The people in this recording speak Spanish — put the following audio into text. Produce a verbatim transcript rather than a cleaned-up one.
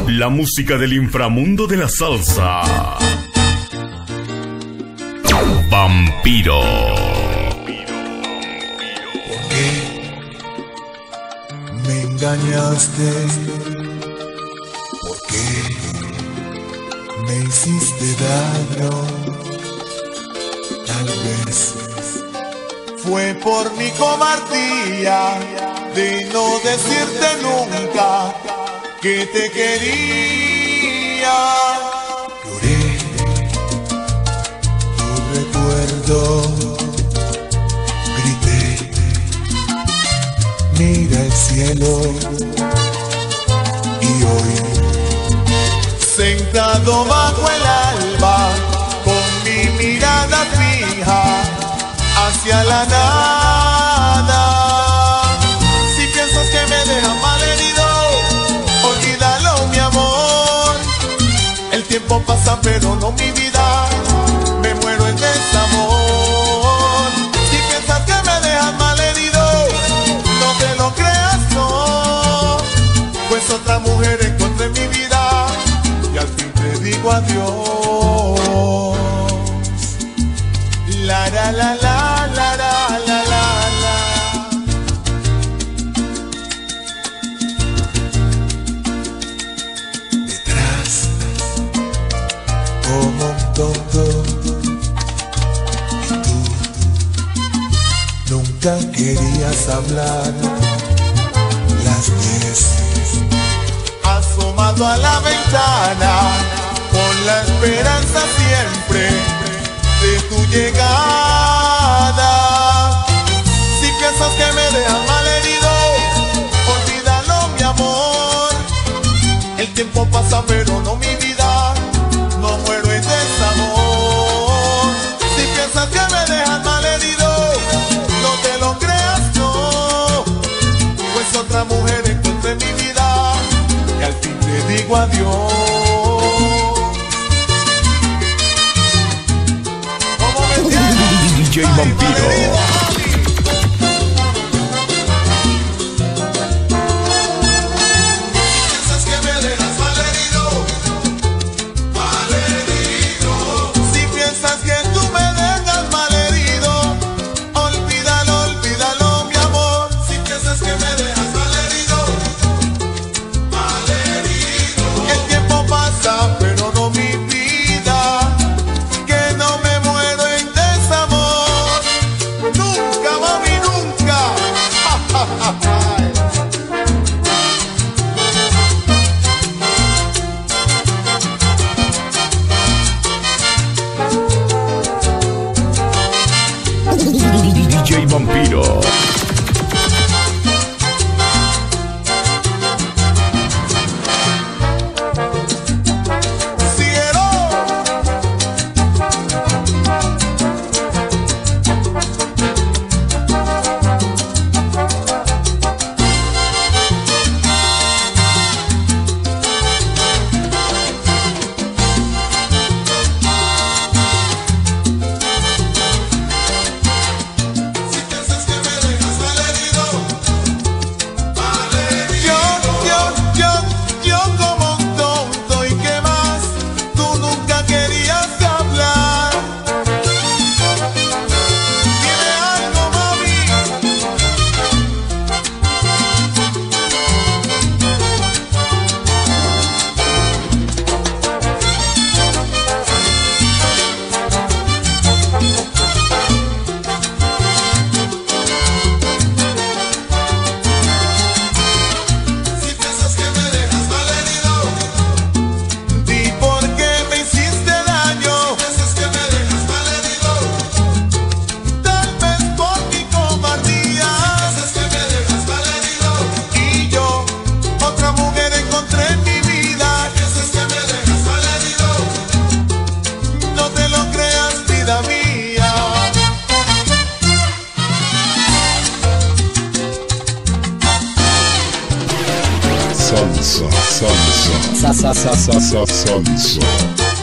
La música del inframundo de la salsa. Vampiro. ¿Por qué me engañaste? ¿Por qué me hiciste daño? Tal vez fue por mi cobardía de no decirte nunca que te quería. Lloré tu recuerdo, grité, mira el cielo. Y hoy, sentado bajo el alba, con mi mirada fija hacia la nada. Si piensas que me dejas malherido, olvídalo, mi amor. El tiempo pasa pero no mi vida, me muero en desamor. Si piensas que me dejas malherido, no te lo creas, no. Pues otra mujer encontré en mi vida y al fin te digo adiós. La la la la la la la la. Detrás, como un tonto, y tú nunca querías hablar. Las diez, asomado a la ventana, con la esperanza siempre de tu llegada. Si piensas que me dejas malherido, olvídalo, mi amor. El tiempo pasa pero no mi vida, no muero en desamor. Si piensas que me dejas malherido, no te lo creas, no. Pues otra mujer encontré en mi vida y al fin te digo adiós. D J Vampiro. D J Vampiro. Salsa, salsa, salsa, salsa, salsa.